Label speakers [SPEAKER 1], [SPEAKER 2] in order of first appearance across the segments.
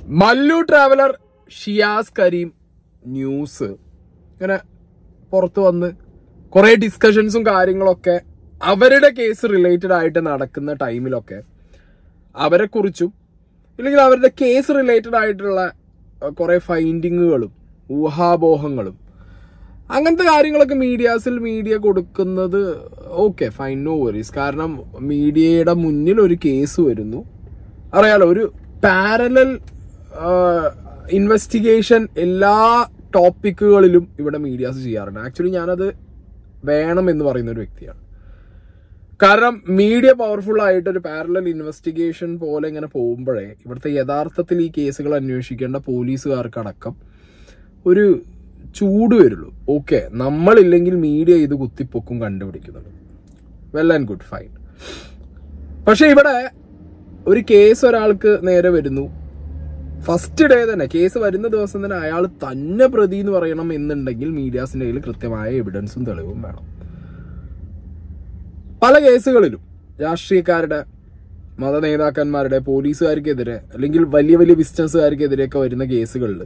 [SPEAKER 1] Mallu traveler Shiyas Karim news. പുറത്തു വന്ന് കുറേ ഡിസ്കഷൻസും കാര്യങ്ങളൊക്കെ അവരുടെ കേസ് റിലേറ്റഡ് ആയിട്ട് നടക്കുന്ന ടൈമിലൊക്കെ അവരെക്കുറിച്ചും ഇല്ലെങ്കിൽ അവരുടെ കേസ് റിലേറ്റഡ് ആയിട്ടുള്ള കുറേ ഫൈൻഡിങ്ങുകളും ഊഹാപോഹങ്ങളും അങ്ങനത്തെ കാര്യങ്ങളൊക്കെ മീഡിയ കൊടുക്കുന്നത് ഓക്കെ ഫൈൻ, നോ വറീസ്. കാരണം മീഡിയയുടെ മുന്നിൽ ഒരു കേസ് വരുന്നു, അറിയാലോ, ഒരു പാരലൽ ഇൻവെസ്റ്റിഗേഷൻ എല്ലാ ടോപ്പിക്കുകളിലും ഇവിടെ മീഡിയാസ് ചെയ്യാറുണ്ട്. ആക്ച്വലി ഞാനത് വേണമെന്ന് പറയുന്ന ഒരു വ്യക്തിയാണ്. കാരണം മീഡിയ പവർഫുൾ ആയിട്ട് ഒരു പാരലൽ ഇൻവെസ്റ്റിഗേഷൻ പോലെ ഇങ്ങനെ പോകുമ്പോഴേ ഇവിടുത്തെ യഥാർത്ഥത്തിൽ ഈ കേസുകൾ അന്വേഷിക്കേണ്ട പോലീസുകാർക്കടക്കം ഒരു ചൂട് വരുള്ളൂ. ഓക്കെ, നമ്മളില്ലെങ്കിൽ മീഡിയ ഇത് കുത്തിപ്പൊക്കും കണ്ടുപിടിക്കുന്നുണ്ട്. Well and good, fine. പക്ഷെ ഇവിടെ ഒരു കേസ് ഒരാൾക്ക് നേരെ വരുന്നു, ഫസ്റ്റ് ഡേ തന്നെ കേസ് വരുന്ന ദിവസം തന്നെ അയാൾ തന്നെ പ്രതി എന്ന് പറയണം എന്നുണ്ടെങ്കിൽ മീഡിയാസിന്റെ കയ്യിൽ കൃത്യമായ എവിഡൻസും തെളിവും വേണം. പല കേസുകളിലും രാഷ്ട്രീയക്കാരുടെ, മത നേതാക്കന്മാരുടെ, പോലീസുകാർക്കെതിരെ അല്ലെങ്കിൽ വലിയ വലിയ ബിസിനസ്സുകാർക്കെതിരെയൊക്കെ വരുന്ന കേസുകളിൽ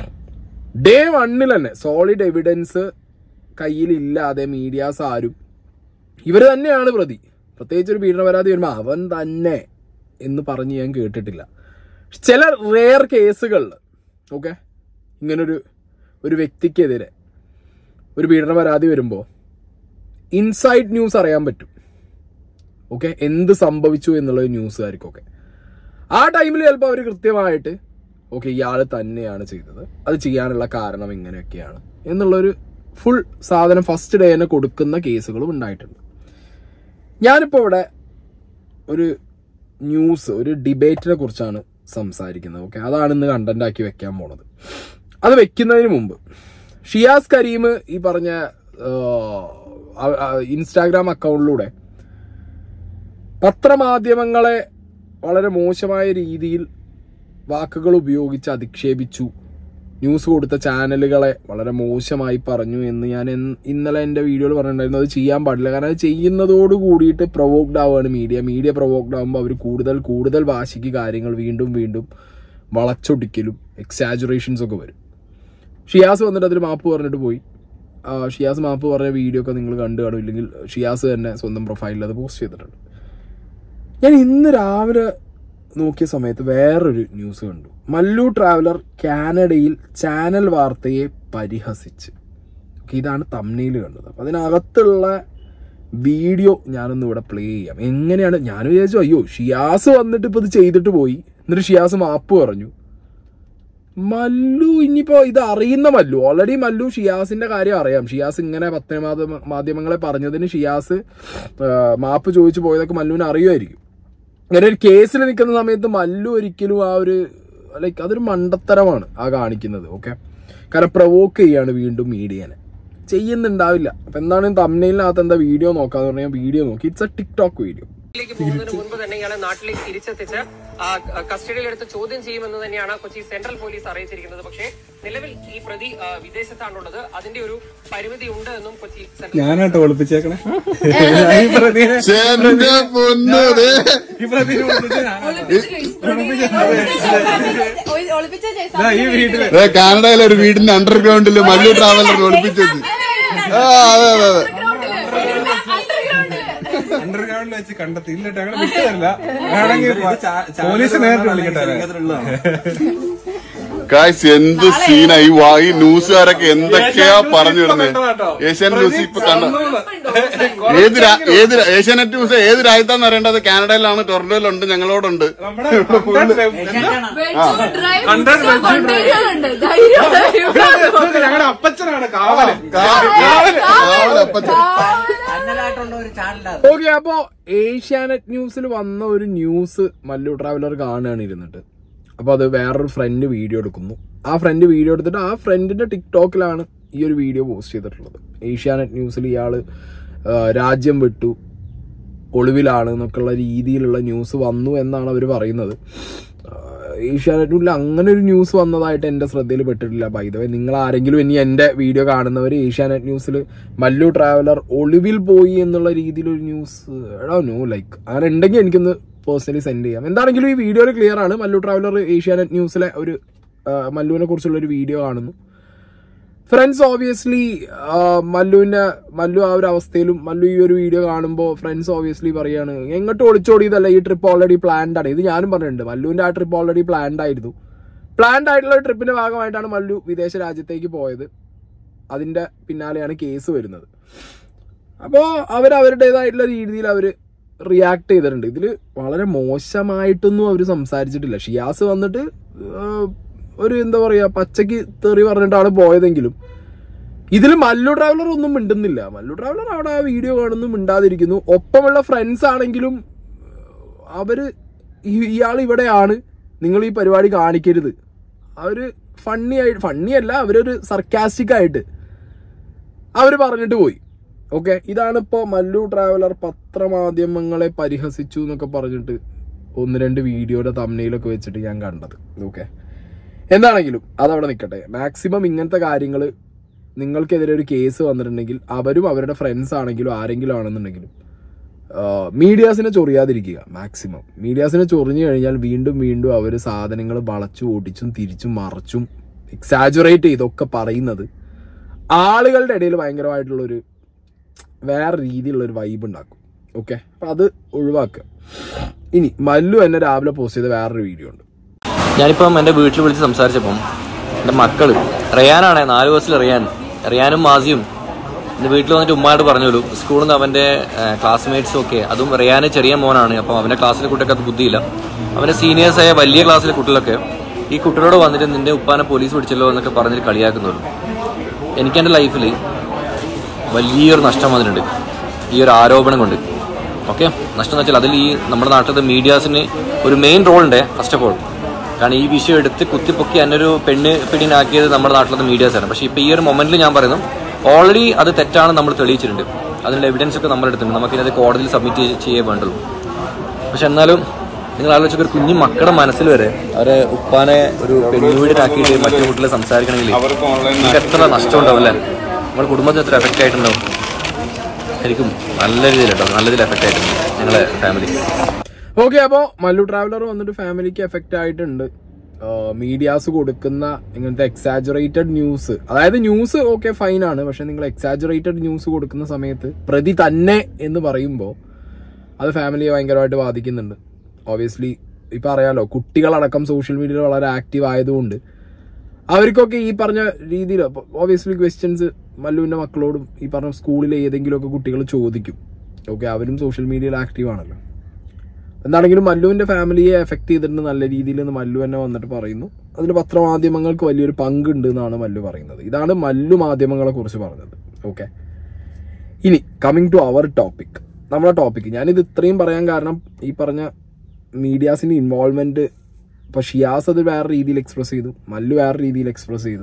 [SPEAKER 1] ഡേ 1 തന്നെ സോളിഡ് എവിഡൻസ് കയ്യിലില്ലാതെ മീഡിയാസ് ആരും ഇവർ തന്നെയാണ് പ്രതി, പ്രത്യേകിച്ച് ഒരു പീഡന പരാതി വരുമ്പോൾ അവൻ തന്നെ എന്ന് പറഞ്ഞ് ഞാൻ കേട്ടിട്ടില്ല. ചില റെയർ കേസുകളിൽ ഓക്കെ ഇങ്ങനൊരു വ്യക്തിക്കെതിരെ ഒരു പീഡന പരാതി വരുമ്പോൾ ഇൻസൈഡ് ന്യൂസ് അറിയാൻ പറ്റും. ഓക്കെ, എന്ത് സംഭവിച്ചു എന്നുള്ളത് ന്യൂസുകാർക്കൊക്കെ ആ ടൈമിൽ ചിലപ്പോൾ അവർ കൃത്യമായിട്ട് ഓക്കെ ഇയാൾ തന്നെയാണ് ചെയ്തത്, അത് ചെയ്യാനുള്ള കാരണം ഇങ്ങനെയൊക്കെയാണ് എന്നുള്ളൊരു ഫുൾ സാധനം ഫസ്റ്റ് ഡേ തന്നെ കൊടുക്കുന്ന കേസുകളും ഉണ്ടായിട്ടുണ്ട്. ഞാനിപ്പോൾ ഇവിടെ ഒരു ന്യൂസ്, ഒരു ഡിബേറ്റിനെ കുറിച്ചാണ് സംസാരിക്കുന്നത്. ഓക്കെ, അതാണ് ഇന്ന് കണ്ടന്റ് ആക്കി വെക്കാൻ പോണത്. അത് വെക്കുന്നതിന് മുമ്പ് ഷിയാസ് കരീം ഈ പറഞ്ഞ ഇൻസ്റ്റാഗ്രാം അക്കൗണ്ടിലൂടെ പത്രമാധ്യമങ്ങളെ വളരെ മോശമായ രീതിയിൽ വാക്കുകൾ ഉപയോഗിച്ച് അധിക്ഷേപിച്ചു, ന്യൂസ് കൊടുത്ത ചാനലുകളെ വളരെ മോശമായി പറഞ്ഞു എന്ന് ഞാൻ ഇന്നലെ എൻ്റെ വീഡിയോയിൽ പറഞ്ഞിട്ടുണ്ടായിരുന്നു. അത് ചെയ്യാൻ പാടില്ല. കാരണം അത് ചെയ്യുന്നതോട് കൂടിയിട്ട് പ്രൊവോക്ഡ് ആവുകയാണ് മീഡിയ പ്രൊവോക്ഡ് ആകുമ്പോൾ അവർ കൂടുതൽ വാശിക്ക് കാര്യങ്ങൾ വീണ്ടും വളച്ചൊടിക്കലും എക്സാജുറേഷൻസ് ഒക്കെ വരും. ഷിയാസ് വന്നിട്ട് അതിൽ മാപ്പ് പറഞ്ഞിട്ട് പോയി. ഷിയാസ് മാപ്പ് പറഞ്ഞ വീഡിയോ ഒക്കെ നിങ്ങൾ കണ്ടു കാണും, ഇല്ലെങ്കിൽ ഷിയാസ് തന്നെ സ്വന്തം പ്രൊഫൈലിൽ അത് പോസ്റ്റ് ചെയ്തിട്ടുണ്ട്. ഞാൻ ഇന്ന് രാവിലെ നോക്കിയ സമയത്ത് വേറൊരു ന്യൂസ് കണ്ടു. മല്ലു ട്രാവലർ കാനഡയിൽ ചാനൽ വാർത്തയെ പരിഹസിച്ച്. ഇതാണ് തംബ്നെയിൽ കണ്ടത്. അപ്പം അതിനകത്തുള്ള വീഡിയോ ഞാനൊന്ന് ഇവിടെ പ്ലേ ചെയ്യാം. എങ്ങനെയാണ്, ഞാൻ വിചാരിച്ചു അയ്യോ ഷിയാസ് വന്നിട്ട് ഇപ്പോൾ ഇത് ചെയ്തിട്ട് പോയി, എന്നിട്ട് ഷിയാസ് മാപ്പ് പറഞ്ഞു. മല്ലു ഇനിയിപ്പോൾ ഇത് അറിയുന്ന മല്ലു, ഓൾറെഡി മല്ലു ഷിയാസിന്റെ കാര്യം അറിയാം. ഷിയാസ് ഇങ്ങനെ മാധ്യമങ്ങളെ പറഞ്ഞതിന് ഷിയാസ് മാപ്പ് ചോദിച്ചു പോയതൊക്കെ മല്ലുവിന് അറിയുമായിരിക്കും. അങ്ങനെ ഒരു കേസിൽ നിൽക്കുന്ന സമയത്ത് മല്ലു ഒരിക്കലും ആ ഒരു ലൈക്ക് അതൊരു മണ്ടത്തരമാണ് ആ കാണിക്കുന്നത്. ഓക്കെ, കാരണം പ്രൊവോക്ക് ചെയ്യാണ് വീണ്ടും മീഡിയനെ, ചെയ്യുന്നുണ്ടാവില്ല. അപ്പൊ എന്താണ് തംബ്നെയിലിനകത്ത് എന്താ വീഡിയോ നോക്കാന്ന് പറഞ്ഞാൽ വീഡിയോ നോക്കി, ഇറ്റ്സ് എ ടിക്ടോക്ക് വീഡിയോ.
[SPEAKER 2] പോകുന്നതിന് മുൻപ് തന്നെ ഇയാളെ നാട്ടിലേക്ക് തിരിച്ചെത്തിച്ച് കസ്റ്റഡിയിലെടുത്ത് ചോദ്യം ചെയ്യുമെന്ന് തന്നെയാണ് കൊച്ചി സെൻട്രൽ പോലീസ് അറിയിച്ചിരിക്കുന്നത്. പക്ഷേ നിലവിൽ ഈ പ്രതി വിദേശത്താണുള്ളത്, അതിന്റെ ഒരു പരിമിതി ഉണ്ട് എന്നും കൊച്ചി സെൻട്രൽ
[SPEAKER 3] ഞാനാട്ടോ ഒളിപ്പിച്ചേക്കണേ.
[SPEAKER 4] കാനഡയിലെ ഒരു വീടിന്റെ അണ്ടർഗ്രൗണ്ടിൽ മല്ലു ട്രാവലർ ഒളിപ്പിച്ചത്.
[SPEAKER 3] അണ്ടർഗ്രൗണ്ടിൽ വെച്ച് കണ്ടെത്തി. ഇല്ലട്ടെ, അങ്ങനെ വിട്ടതല്ല. വേണമെങ്കിൽ പോലീസ് നേരിട്ട് വിളിക്കട്ടെ.
[SPEAKER 4] ഗായ്സ്, എന്ത് സീനായി ഈ ന്യൂസുകാരൊക്കെ എന്തൊക്കെയാ പറഞ്ഞു വിടുന്നത്. ഏഷ്യാനെറ്റ് ന്യൂസ് ഇപ്പൊ ഏഷ്യാനെറ്റ് ന്യൂസ് ഏത് രാജ്യത്താന്ന് അറിയേണ്ടത്? കാനഡയിലാണ്, ടൊറന്റോയിലുണ്ട്, ഞങ്ങളോടുണ്ട്.
[SPEAKER 3] ഞങ്ങളുടെ അപ്പച്ചനാണ് കാവലൻ.
[SPEAKER 1] ഓക്കെ, അപ്പോ ഏഷ്യാനെറ്റ് ന്യൂസിൽ വന്ന ഒരു ന്യൂസ് മല്ലു ട്രാവലർ കാണുകയാണ് ഇരുന്നിട്ട്. അപ്പോൾ അത് വേറൊരു ഫ്രണ്ട് വീഡിയോ എടുക്കുന്നു. ആ ഫ്രണ്ട് വീഡിയോ എടുത്തിട്ട് ആ ഫ്രണ്ടിന്റെ ടിക്ടോക്കിലാണ് ഈ ഒരു വീഡിയോ പോസ്റ്റ് ചെയ്തിട്ടുള്ളത്. ഏഷ്യാനെറ്റ് ന്യൂസിൽ ഇയാൾ രാജ്യം വിട്ടു, ഒളിവിലാണ് എന്നൊക്കെയുള്ള രീതിയിലുള്ള ന്യൂസ് വന്നു എന്നാണ് അവർ പറയുന്നത്. ഏഷ്യാനെറ്റിൽ അങ്ങനെ ഒരു ന്യൂസ് വന്നതായിട്ട് എൻ്റെ ശ്രദ്ധയിൽ പെട്ടിട്ടില്ല. ബൈ ദ വേ, നിങ്ങൾ ആരെങ്കിലും ഇനി എൻ്റെ വീഡിയോ കാണുന്നവർ ഏഷ്യാനെറ്റ് ന്യൂസിൽ മല്ലു ട്രാവലർ ഒളിവിൽ പോയി എന്നുള്ള രീതിയിലൊരു ന്യൂസ് നോ ലൈക്ക് അങ്ങനെ ഉണ്ടെങ്കിൽ എനിക്കൊന്ന് പേഴ്സണലി സെൻഡ് ചെയ്യാം. എന്താണെങ്കിലും ഈ വീഡിയോയിൽ ക്ലിയർ ആണ്. മല്ലു ട്രാവലർ ഏഷ്യാനെറ്റ് ന്യൂസിലെ ഒരു മല്ലുവിനെ കുറിച്ചുള്ള ഒരു വീഡിയോ കാണുന്നു. ഫ്രണ്ട്സ് ഓബിയസ്ലി മല്ലു ആ ഒരു അവസ്ഥയിലും മല്ലു ഈ ഒരു വീഡിയോ കാണുമ്പോൾ ഫ്രണ്ട്സ് ഓബിയസ്ലി പറയാണ് എങ്ങോട്ട് ഒളിച്ചോടിയതല്ല, ഈ ട്രിപ്പ് ഓൾറെഡി പ്ലാൻഡ് ആണ്. ഇത് ഞാനും പറഞ്ഞിട്ടുണ്ട്, മല്ലുവിന്റെ ആ ട്രിപ്പ് ഓൾറെഡി പ്ലാൻഡ് ആയിരുന്നു. പ്ലാൻഡ് ആയിട്ടുള്ള ട്രിപ്പിന്റെ ഭാഗമായിട്ടാണ് മല്ലു വിദേശ രാജ്യത്തേക്ക് പോയത്. അതിന്റെ പിന്നാലെയാണ് കേസ് വരുന്നത്. അപ്പോൾ അവരുടേതായിട്ടുള്ള രീതിയിൽ അവർ റിയാക്ട് ചെയ്തിട്ടുണ്ട്. ഇതിൽ വളരെ മോശമായിട്ടൊന്നും അവർ സംസാരിച്ചിട്ടില്ല. ഷിയാസ് വന്നിട്ട് ഒരു എന്താ പറയാ പച്ചയ്ക്ക് തെറി പറഞ്ഞിട്ടാണ് പോയതെങ്കിലും ഇതിൽ മല്ലു ട്രാവലർ ഒന്നും മിണ്ടുന്നില്ല. മല്ലു ട്രാവലർ അവിടെ ആ വീഡിയോ കാണുന്നു, മിണ്ടാതിരിക്കുന്നു. ഒപ്പമുള്ള ഫ്രണ്ട്സ് ആണെങ്കിലും അവര് ഇയാൾ ഇവിടെയാണ്, നിങ്ങൾ ഈ പരിപാടി കാണിക്കരുത്, അവര് ഫണ്ണിയല്ല, അവരൊരു സർക്കാസ്റ്റിക് ആയിട്ട് അവര് പറഞ്ഞിട്ട് പോയി. ഓക്കെ, ഇതാണ് ഇപ്പോൾ മല്ലു ട്രാവലർ പത്രമാധ്യമങ്ങളെ പരിഹസിച്ചു എന്നൊക്കെ പറഞ്ഞിട്ട് 1-2 വീഡിയോയുടെ തംബ്നെയിലൊക്കെ വെച്ചിട്ട് ഞാൻ കണ്ടത്. ഓക്കെ, എന്താണെങ്കിലും അതവിടെ നിൽക്കട്ടെ. മാക്സിമം ഇങ്ങനത്തെ കാര്യങ്ങൾ നിങ്ങൾക്കെതിരെ ഒരു കേസ് വന്നിട്ടുണ്ടെങ്കിൽ അവരും അവരുടെ ഫ്രണ്ട്സ് ആണെങ്കിലും ആരെങ്കിലും ആണെന്നുണ്ടെങ്കിലും മീഡിയാസിനെ ചൊറിയാതിരിക്കുക. മാക്സിമം മീഡിയാസിനെ ചൊറിഞ്ഞു കഴിഞ്ഞാൽ വീണ്ടും വീണ്ടും അവർ സാധനങ്ങൾ വളച്ചു ഓടിച്ചും തിരിച്ചും മറച്ചും എക്സാജുറേറ്റ് ചെയ്തൊക്കെ പറയുന്നത് ആളുകളുടെ ഇടയിൽ ഭയങ്കരമായിട്ടുള്ളൊരു വേറെ രീതിയിലുള്ളൊരു വൈബ് ഉണ്ടാക്കും. ഓക്കെ, അപ്പം അത് ഒഴിവാക്കുക. ഇനി മല്ലു എന്നെ രാവിലെ പോസ്റ്റ് ചെയ്ത വേറൊരു വീഡിയോ ഉണ്ട്.
[SPEAKER 5] ഞാനിപ്പം എൻ്റെ വീട്ടിൽ വിളിച്ച് സംസാരിച്ചപ്പം എൻ്റെ മക്കൾ റിയാനാണ്, 4 വയസ്സിൽ റിയാനും മാസിയും എൻ്റെ വീട്ടിൽ വന്നിട്ട് ഉമ്മായിട്ട് പറഞ്ഞോളൂ, സ്കൂളിൽ നിന്ന് അവൻ്റെ ക്ലാസ്മേറ്റ്സും ഒക്കെ, അതും റിയാന് ചെറിയ മോനാണ്, അപ്പം അവൻ്റെ ക്ലാസ്സിലെ കുട്ടികൾക്ക് അത് ബുദ്ധിയില്ല. അവൻ്റെ സീനിയേഴ്സായ വലിയ ക്ലാസ്സിലെ കുട്ടികളൊക്കെ ഈ കുട്ടികളോട് വന്നിട്ട് നിൻ്റെ ഉപ്പാനെ പോലീസ് പിടിച്ചല്ലോ എന്നൊക്കെ പറഞ്ഞിട്ട് കളിയാക്കുന്നുള്ളൂ. എനിക്കെൻ്റെ ലൈഫിൽ വലിയൊരു നഷ്ടം വന്നിട്ടുണ്ട് ഈ ഒരു ആരോപണം കൊണ്ട്. ഓക്കെ, നഷ്ടം എന്ന് വെച്ചാൽ അതിൽ ഈ നമ്മുടെ നാട്ടിലത്തെ മീഡിയാസിന് ഒരു മെയിൻ റോൾ ഉണ്ട്. ഫസ്റ്റ് ഓഫ് ഓൾ, കാരണം ഈ വിഷയം എടുത്ത് കുത്തിപ്പൊക്കി എന്നൊരു പിടിനാക്കിയത് നമ്മുടെ നാട്ടിലത്തെ മീഡിയാസാണ്. പക്ഷേ ഇപ്പോൾ ഈ ഒരു മൊമെന്റിൽ ഞാൻ പറയുന്നു, ഓൾറെഡി അത് തെറ്റാണ് നമ്മൾ തെളിയിച്ചിട്ടുണ്ട്. അതിൻ്റെ എവിഡൻസ് ഒക്കെ നമ്മുടെ അടുത്തുണ്ട്. നമുക്കിത് കോടതിയിൽ സബ്മിറ്റ് ചെയ്യേ വേണ്ടുള്ളൂ. പക്ഷെ എന്നാലും നിങ്ങൾ ആലോചിച്ചൊക്കെ ഒരു കുഞ്ഞു മക്കളുടെ മനസ്സിൽ വരെ അവരെ ഉപ്പാനെ ഒരു പെൺവീടിനാക്കിയിട്ട് മറ്റു കുട്ടികളെ സംസാരിക്കണമെങ്കിൽ നിങ്ങൾക്ക് എത്ര നഷ്ടം ഉണ്ടാവും അല്ലേ? നമ്മുടെ കുടുംബത്തിന് എത്ര എഫക്റ്റ് ആയിട്ടുണ്ടാവും? ശരിക്കും നല്ല രീതിയിൽ കേട്ടോ, നല്ല രീതിയിൽ എഫക്റ്റ് ആയിട്ടുണ്ട് ഞങ്ങളുടെ ഫാമിലി.
[SPEAKER 1] ഓക്കെ, അപ്പോൾ മല്ലു ട്രാവലർ വന്നിട്ട് ഫാമിലിക്ക് എഫക്റ്റ് ആയിട്ടുണ്ട്. മീഡിയാസ് കൊടുക്കുന്ന ഇങ്ങനത്തെ എക്സാജുറേറ്റഡ് ന്യൂസ്, അതായത് ന്യൂസ് ഓക്കെ ഫൈനാണ്, പക്ഷെ നിങ്ങൾ എക്സാജുറേറ്റഡ് ന്യൂസ് കൊടുക്കുന്ന സമയത്ത് പ്രതി തന്നെ എന്ന് പറയുമ്പോൾ അത് ഫാമിലിയെ ഭയങ്കരമായിട്ട് ബാധിക്കുന്നുണ്ട്. ഓബിയസ്ലി ഇപ്പം അറിയാലോ, കുട്ടികളടക്കം സോഷ്യൽ മീഡിയയിൽ വളരെ ആക്റ്റീവ് ആയതുകൊണ്ട് അവർക്കൊക്കെ ഈ പറഞ്ഞ രീതിയിൽ ഓബിയസ്ലി ക്വസ്റ്റ്യൻസ് മല്ലുവിൻ്റെ മക്കളോടും ഈ പറഞ്ഞ സ്കൂളിലെ ഏതെങ്കിലുമൊക്കെ കുട്ടികൾ ചോദിക്കും. ഓക്കെ, അവരും സോഷ്യൽ മീഡിയയിൽ ആക്റ്റീവ് ആണല്ലോ. എന്താണെങ്കിലും മല്ലുവിൻ്റെ ഫാമിലിയെ എഫക്ട് ചെയ്തിട്ടുണ്ട് നല്ല രീതിയിൽ എന്ന് മല്ലു തന്നെ വന്നിട്ട് പറയുന്നു. അതിൽ പത്രമാധ്യമങ്ങൾക്ക് വലിയൊരു പങ്കുണ്ട് എന്നാണ് മല്ലു പറയുന്നത്. ഇതാണ് മല്ലു മാധ്യമങ്ങളെ കുറിച്ച് പറഞ്ഞത്. ഓക്കെ, ഇനി കമ്മിങ് ടു അവർ ടോപ്പിക്, നമ്മളെ ടോപ്പിക്. ഞാനിത് ഇത്രയും പറയാൻ കാരണം ഈ പറഞ്ഞ മീഡിയാസിൻ്റെ ഇൻവോൾവ്മെൻറ്റ് ഇപ്പോൾ ഷിയാസ് അത് വേറെ രീതിയിൽ എക്സ്പ്രസ് ചെയ്തു, മല്ലു വേറെ രീതിയിൽ എക്സ്പ്രസ് ചെയ്തു.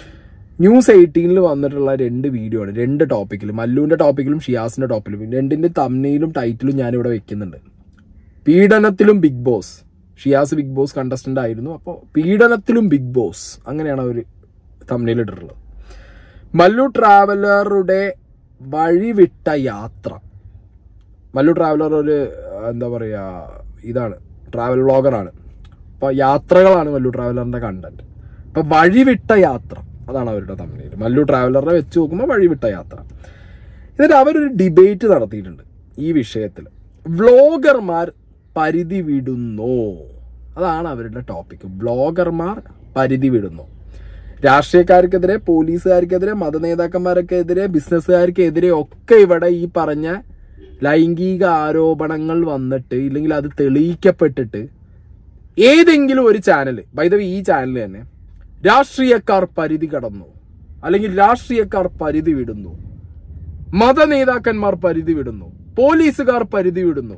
[SPEAKER 1] News 18 വന്നിട്ടുള്ള 2 വീഡിയോ ആണ്, 2 ടോപ്പിക്കിൽ, മല്ലുവിൻ്റെ ടോപ്പിക്കിലും ഷിയാസിൻ്റെ ടോപ്പിലും. 2ന്റെ തംബ്നെയിലും ടൈറ്റിലും ഞാനിവിടെ വെക്കുന്നുണ്ട്. പീഡനത്തിലും ബിഗ് ബോസ്. ഷിയാസ് ബിഗ് ബോസ് കണ്ടസ്റ്റന്റ് ആയിരുന്നു, അപ്പോൾ പീഡനത്തിലും ബിഗ് ബോസ്, അങ്ങനെയാണ് അവർ തംബ്നെയിൽ ഇട്ടിട്ടുള്ളത്. മല്ലു ട്രാവലറുടെ വഴിവിട്ട യാത്ര. മല്ലു ട്രാവലർ ഒരു എന്താ പറയുക, ഇതാണ് ട്രാവൽ വ്ളോഗറാണ്. അപ്പോൾ യാത്രകളാണ് മല്ലു ട്രാവലറിൻ്റെ കണ്ടന്റ്. അപ്പോൾ വഴിവിട്ട യാത്ര, അതാണ് അവരുടെ തംബ്നെയിൽ. മല്ലു ട്രാവലറിനെ വെച്ച് നോക്കുമ്പോൾ വഴിവിട്ട യാത്ര. എന്നിട്ട് അവരൊരു ഡിബേറ്റ് നടത്തിയിട്ടുണ്ട് ഈ വിഷയത്തിൽ. വ്ളോഗർമാർ പരിധി വിടുന്നോ, അതാണ് അവരുടെ ടോപ്പിക്. വ്ളോഗർമാർ പരിധി വിടുന്നു. രാഷ്ട്രീയക്കാർക്കെതിരെ, പോലീസുകാർക്കെതിരെ, മതനേതാക്കന്മാർക്കെതിരെ, ബിസിനസ്സുകാർക്കെതിരെ ഒക്കെ ഇവിടെ ഈ പറഞ്ഞ ലൈംഗിക ആരോപണങ്ങൾ വന്നിട്ട്, ഇല്ലെങ്കിൽ അത് തെളിയിക്കപ്പെട്ടിട്ട് ഏതെങ്കിലും ഒരു ചാനൽ, ബൈ ദ വേ ഈ ചാനൽ തന്നെ, രാഷ്ട്രീയക്കാർ പരിധി കടന്നു, അല്ലെങ്കിൽ രാഷ്ട്രീയക്കാർ പരിധി വിടുന്നു, മതനേതാക്കന്മാർ പരിധി വിടുന്നു, പോലീസുകാർ പരിധി വിടുന്നു,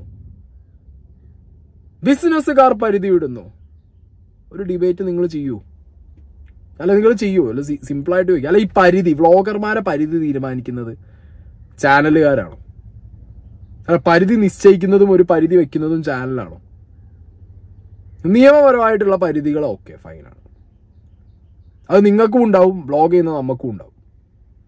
[SPEAKER 1] ബിസിനസ്സുകാർ പരിധി വിടുന്നു. ഒരു ഡിബേറ്റ് നിങ്ങൾ ചെയ്യൂ, അല്ല നിങ്ങൾ ചെയ്യൂ, അല്ല സിമ്പിളായിട്ട് ചോദിക്കുക. അല്ല ഈ പരിധി, വ്ളോഗർമാരെ പരിധി തീരുമാനിക്കുന്നത് ചാനലുകാരാണോ? അല്ല പരിധി നിശ്ചയിക്കുന്നതും ഒരു പരിധി വെക്കുന്നതും ചാനലാണോ? നിയമപരമായിട്ടുള്ള പരിധികൾ ഓക്കെ ഫൈനാണ്, അത് നിങ്ങൾക്കും ഉണ്ടാവും, വ്ളോഗ് ചെയ്യുന്ന നമുക്കും ഉണ്ടാവും.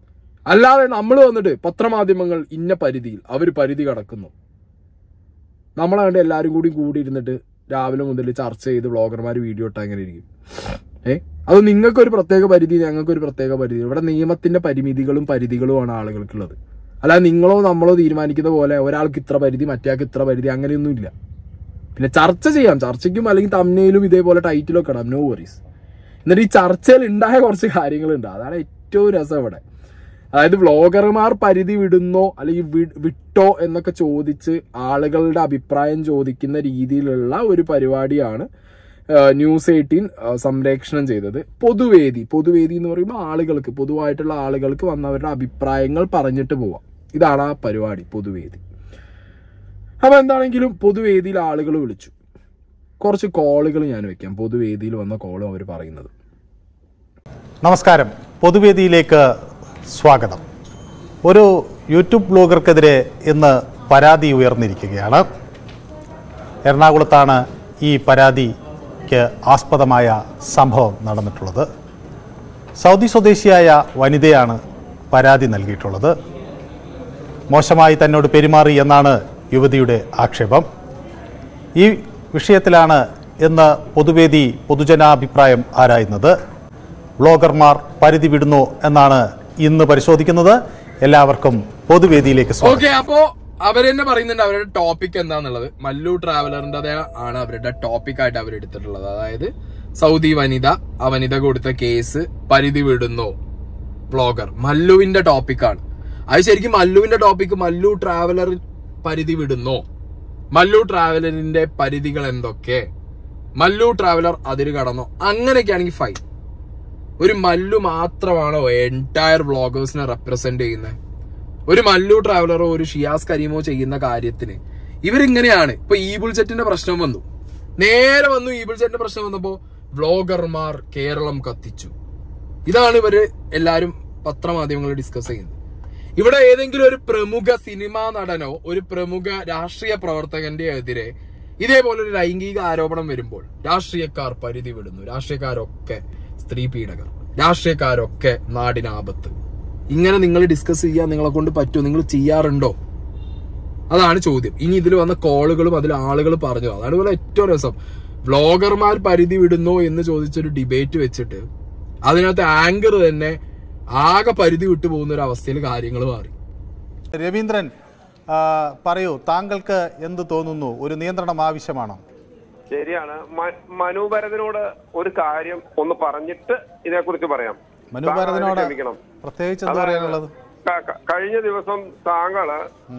[SPEAKER 1] അല്ലാതെ നമ്മൾ വന്നിട്ട് പത്രമാധ്യമങ്ങൾ ഇന്ന പരിധിയിൽ അവർ പരിധി കടക്കുന്നു, നമ്മളാണ്ട് എല്ലാവരും കൂടി ഇരുന്നിട്ട് രാവിലെ മുതൽ ചർച്ച ചെയ്ത് വ്ളോഗർമാർ വീഡിയോ ഇട്ടാൽ എങ്ങനെ ഇരിക്കും? അത് നിങ്ങൾക്കൊരു പ്രത്യേക പരിധി, ഞങ്ങൾക്കൊരു പ്രത്യേക പരിധി. ഇവിടെ നിയമത്തിന്റെ പരിമിതികളും പരിധികളുമാണ് ആളുകൾക്കുള്ളത്. അല്ലാതെ നിങ്ങളോ നമ്മളോ തീരുമാനിക്കുന്ന പോലെ ഒരാൾക്ക് ഇത്ര പരിധി മറ്റേയാൾക്ക് ഇത്ര പരിധി അങ്ങനെയൊന്നുമില്ല. പിന്നെ ചർച്ച ചെയ്യാം, ചർച്ചയ്ക്കും അല്ലെങ്കിൽ തമ്മിലും ഇതേപോലെ ടൈറ്റിലൊക്കെ ഇടാം, നോ വറീസ്. എന്നിട്ട് ഈ ചർച്ചയിൽ ഉണ്ടായ കുറച്ച് കാര്യങ്ങളുണ്ട്, അതാണ് ഏറ്റവും രസം ഇവിടെ. അതായത് വ്ളോഗർമാർ പരിധി വിടുന്നോ അല്ലെങ്കിൽ വിട്ടോ എന്നൊക്കെ ചോദിച്ച് ആളുകളുടെ അഭിപ്രായം ചോദിക്കുന്ന രീതിയിലുള്ള ഒരു പരിപാടിയാണ് ന്യൂസ് 18 സംപ്രേഷണം ചെയ്തത്. പൊതുവേദി എന്ന് പറയുമ്പോൾ ആളുകൾക്ക്, പൊതുവായിട്ടുള്ള ആളുകൾക്ക് വന്നവരുടെ അഭിപ്രായങ്ങൾ പറഞ്ഞിട്ട് പോവാം. ഇതാണ് ആ പരിപാടി, പൊതുവേദി. അപ്പൊ എന്താണെങ്കിലും പൊതുവേദിയിൽ ആളുകൾ വിളിച്ചു. കുറച്ച് കോളുകൾ ഞാൻ വെക്കാം, പൊതുവേദിയിൽ വന്ന കോളും അവർ പറയുന്നത്.
[SPEAKER 6] നമസ്കാരം, പൊതുവേദിയിലേക്ക് സ്വാഗതം. ഒരു യൂട്യൂബ് ബ്ലോഗർക്കെതിരെ ഇന്ന് പരാതി ഉയർന്നിരിക്കുകയാണ്. എറണാകുളത്താണ് ഈ പരാതിക്ക് ആസ്പദമായ സംഭവം നടന്നിട്ടുള്ളത്. സൗദി സ്വദേശിയായ വനിതയാണ് പരാതി നൽകിയിട്ടുള്ളത്. മോശമായി തന്നോട് പെരുമാറി എന്നാണ് യുവതിയുടെ ആക്ഷേപം. ഈ വിഷയത്തിലാണ് ഇന്ന് പൊതുവേദി പൊതുജനാഭിപ്രായം ആരായുന്നത്. വ്ളോഗർമാർ പരിധി വിടുന്നു എന്നാണ് ഇന്ന് പരിശോധിക്കുന്നത്. എല്ലാവർക്കും പൊതുവേദിയിലേക്ക് സ്വാഗതം.
[SPEAKER 1] അപ്പോ അവരെന്നെ പറയുന്നുണ്ട് അവരുടെ ടോപ്പിക് എന്താന്നുള്ളത്. മല്ലു ട്രാവലറിന്റെ ആണ് അവരുടെ ടോപ്പിക് ആയിട്ട് അവരെടുത്തിട്ടുള്ളത്. അതായത് സൗദി വനിത, ആ വനിത കൊടുത്ത കേസ് പരിധി വിടുന്നു വ്ളോഗർ, മല്ലുവിന്റെ ടോപ്പിക്കാണ് അത്. ശരിക്കും മല്ലുവിന്റെ ടോപ്പിക് മല്ലു ട്രാവലർ പരിധി വിടുന്നോ, മല്ലു ട്രാവലറിന്റെ പരിധികൾ എന്തൊക്കെ, മല്ലു ട്രാവലർ അതിര് കടന്നോ, അങ്ങനെയൊക്കെയാണെങ്കിൽ ഫൈൻ. ഒരു മല്ലു മാത്രമാണോ എൻറ്റയർ വ്ളോഗേഴ്സിനെ റെപ്രസെന്റ് ചെയ്യുന്നത്? ഒരു മല്ലു ട്രാവലറോ ഒരു ഷിയാസ് കരീമോ ചെയ്യുന്ന കാര്യത്തിന് ഇവരിങ്ങനെയാണ്. ഇപ്പൊ ഈ ബുൾജെറ്റിന്റെ പ്രശ്നം വന്നു, നേരെ വന്നു. ഈ ബുൾജെറ്റിന്റെ പ്രശ്നം വന്നപ്പോ വ്ളോഗർമാർ കേരളം കത്തിച്ചു. ഇതാണ് ഇവര് എല്ലാരും പത്രമാധ്യമങ്ങളിൽ ഡിസ്കസ് ചെയ്യുന്നത്. ഇവിടെ ഏതെങ്കിലും ഒരു പ്രമുഖ സിനിമാ നടനോ ഒരു പ്രമുഖ രാഷ്ട്രീയ പ്രവർത്തകന്റെ എതിരെ ഇതേപോലൊരു ലൈംഗിക ആരോപണം വരുമ്പോൾ രാഷ്ട്രീയക്കാർ പരിധി വിടുന്നു, രാഷ്ട്രീയക്കാരൊക്കെ സ്ത്രീ പീഡകർ, രാഷ്ട്രീയക്കാരൊക്കെ നാടിനാപത്ത്, ഇങ്ങനെ നിങ്ങൾ ഡിസ്കസ് ചെയ്യാൻ നിങ്ങളെ കൊണ്ട് പറ്റുമോ? നിങ്ങൾ ചെയ്യാറുണ്ടോ? അതാണ് ചോദ്യം. ഇനി ഇതിൽ വന്ന കോളുകളും അതിൽ ആളുകൾ പറഞ്ഞു. അതാണ് പോലെ ഏറ്റവും രസം. വ്ളോഗർമാർ പരിധി വിടുന്നോ എന്ന് ചോദിച്ചൊരു ഡിബേറ്റ് വെച്ചിട്ട് അതിനകത്ത് ആങ്കർ തന്നെ ആകെ പരിധി വിട്ടു പോകുന്ന ഒരു അവസ്ഥയിൽ കാര്യങ്ങൾ മാറി.
[SPEAKER 6] രവീന്ദ്രൻ, പറയൂ, താങ്കൾക്ക് എന്ത് തോന്നുന്നു? ഒരു നിയന്ത്രണം ആവശ്യമാണോ?
[SPEAKER 7] ശരിയാണ്. മനൂഭരതിനോട് ഒരു കാര്യം ഒന്ന് പറഞ്ഞിട്ട് ഇതിനെക്കുറിച്ച് പറയാം.
[SPEAKER 6] മനൂഭരതിനോട് പ്രത്യേകിച്ച് എന്താ പറയാനുള്ളത്?
[SPEAKER 7] കഴിഞ്ഞ ദിവസം താങ്കള്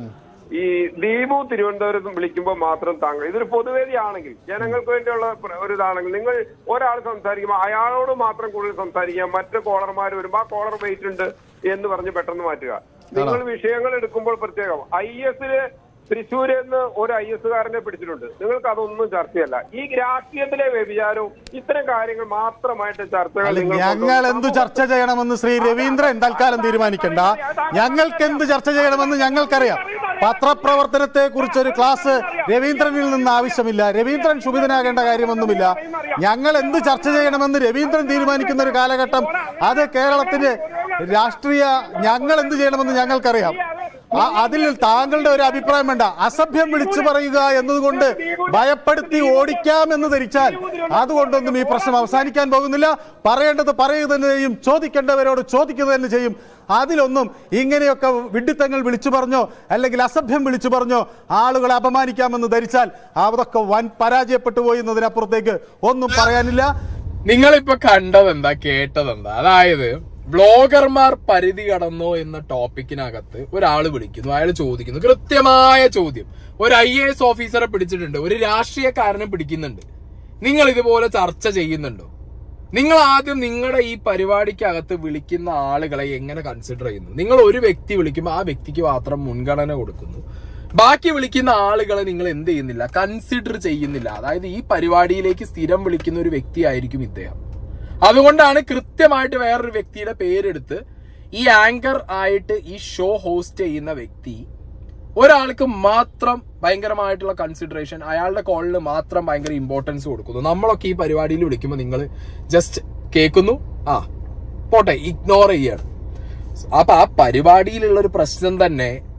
[SPEAKER 7] ഈ ദീപു തിരുവനന്തപുരത്ത് വിളിക്കുമ്പോൾ മാത്രം താങ്കൾ, ഇതൊരു പൊതുവേദി ആണെങ്കിൽ, ജനങ്ങൾക്ക് വേണ്ടിയുള്ള ഒരു ഇതാണെങ്കിൽ, നിങ്ങൾ ഒരാൾ സംസാരിക്കുമ്പോൾ അയാളോട് മാത്രം കൂടുതൽ സംസാരിക്കുക, മറ്റു കോളർമാർ വരുമ്പോൾ ആ കോളർ വെയിറ്റ് ഉണ്ട് എന്ന് പറഞ്ഞ് പെട്ടെന്ന് മാറ്റുക. നിങ്ങൾ വിഷയങ്ങൾ എടുക്കുമ്പോൾ പ്രത്യേകം IS-ല് തൃശ്ശൂരിൽ നിന്ന് ഒരു IS-കാരനെ പിടിച്ചിട്ടുണ്ട്. നിങ്ങൾക്ക് അതൊന്നും ചർച്ചയല്ല. ഈ രാഷ്ട്രീയത്തിലെ വ്യഭിചാരവും ഇത്തരം കാര്യങ്ങൾ മാത്രമായിട്ട് ചർച്ചകൾ.
[SPEAKER 6] ഞങ്ങൾ എന്ത് ചർച്ച ചെയ്യണമെന്ന് ശ്രീ രവീന്ദ്രൻ തൽക്കാലം തീരുമാനിക്കണ്ട. ഞങ്ങൾക്ക് എന്ത് ചർച്ച ചെയ്യണമെന്ന് ഞങ്ങൾക്കറിയാം. പത്രപ്രവർത്തനത്തെ കുറിച്ചൊരു ക്ലാസ് രവീന്ദ്രനിൽ നിന്ന് ആവശ്യമില്ല. രവീന്ദ്രൻ ക്ഷുഭിതനാകേണ്ട കാര്യമൊന്നുമില്ല. ഞങ്ങൾ എന്ത് ചർച്ച ചെയ്യണമെന്ന് രവീന്ദ്രൻ തീരുമാനിക്കുന്ന ഒരു കാലഘട്ടം, അത് കേരളത്തിന്റെ രാഷ്ട്രീയ, ഞങ്ങൾ എന്ത് ചെയ്യണമെന്ന് ഞങ്ങൾക്കറിയാം. അതിൽ താങ്കളുടെ ഒരു അഭിപ്രായം വേണ്ട. അസഭ്യം വിളിച്ചു പറയുക എന്നതുകൊണ്ട് ഭയപ്പെടുത്തി ഓടിക്കാമെന്ന് ധരിച്ചാൽ അതുകൊണ്ടൊന്നും ഈ പ്രശ്നം അവസാനിക്കാൻ പോകുന്നില്ല. പറയേണ്ടത് പറയുക തന്നെ ചെയ്യും, ചോദിക്കേണ്ടവരോട് ചോദിക്കുക തന്നെ ചെയ്യും. അതിലൊന്നും ഇങ്ങനെയൊക്കെ വിഡ്ഢിത്തങ്ങൾ വിളിച്ചു പറഞ്ഞോ അല്ലെങ്കിൽ അസഭ്യം വിളിച്ചു പറഞ്ഞോ ആളുകളെ അപമാനിക്കാമെന്ന് ധരിച്ചാൽ അതൊക്കെ വൻ പരാജയപ്പെട്ടു പോയി എന്നതിനപ്പുറത്തേക്ക് ഒന്നും പറയാനില്ല.
[SPEAKER 1] നിങ്ങളിപ്പോ കണ്ടതെന്താ, കേട്ടതെന്താ? അതായത് വ്ളോഗർമാർ പരിധി കടന്നോ എന്ന ടോപ്പിക്കിനകത്ത് ഒരാൾ വിളിക്കുന്നു, അയാൾ ചോദിക്കുന്നു കൃത്യമായ ചോദ്യം. ഒരു IAS ഓഫീസറെ പിടിച്ചിട്ടുണ്ട്, ഒരു രാഷ്ട്രീയക്കാരനെ പിടിക്കുന്നുണ്ട്. നിങ്ങൾ ഇതുപോലെ ചർച്ച ചെയ്യുന്നുണ്ടോ? നിങ്ങൾ ആദ്യം നിങ്ങളുടെ ഈ പരിപാടിക്കകത്ത് വിളിക്കുന്ന ആളുകളെ എങ്ങനെ കൺസിഡർ ചെയ്യുന്നു? നിങ്ങൾ ഒരു വ്യക്തി വിളിക്കുമ്പോൾ ആ വ്യക്തിക്ക് മാത്രം മുൻഗണന കൊടുക്കുന്നു, ബാക്കി വിളിക്കുന്ന ആളുകളെ നിങ്ങൾ എന്ത് ചെയ്യുന്നില്ല, കൺസിഡർ ചെയ്യുന്നില്ല. അതായത് ഈ പരിപാടിയിലേക്ക് സ്ഥിരം വിളിക്കുന്ന ഒരു വ്യക്തിയായിരിക്കും ഇദ്ദേഹം. അതുകൊണ്ടാണ് കൃത്യമായിട്ട് വേറൊരു വ്യക്തിയുടെ പേരെടുത്ത് ഈ ആങ്കർ ആയിട്ട് ഈ ഷോ ഹോസ്റ്റ് ചെയ്യുന്ന വ്യക്തി ഒരാൾക്ക് മാത്രം ഭയങ്കരമായിട്ടുള്ള കൺസിഡറേഷൻ, അയാളുടെ കോളിന് മാത്രം ഭയങ്കര ഇമ്പോർട്ടൻസ് കൊടുക്കുന്നു. നമ്മളൊക്കെ ഈ പരിപാടിയിൽ വിളിക്കുമ്പോൾ നിങ്ങൾ ജസ്റ്റ് കേൾക്കുന്നു, പോട്ടെ, ഇഗ്നോർ ചെയ്യാണ്. അപ്പൊ ആ പരിപാടിയിലുള്ള ഒരു പ്രശ്നം തന്നെ